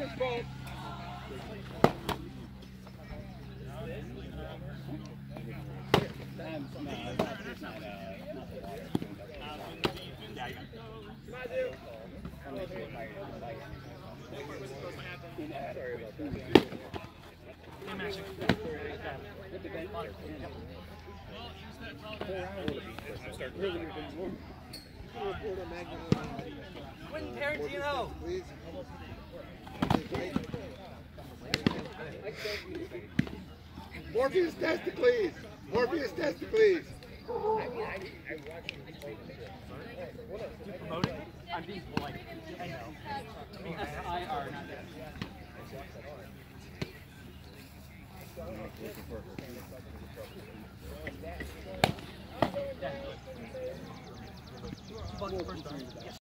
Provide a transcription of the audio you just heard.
Quentin Tarantino. Morpheus Testicles! Morpheus Testicles! You promoting? I'm being polite. I know. I mean, S-I-R, not that. First time.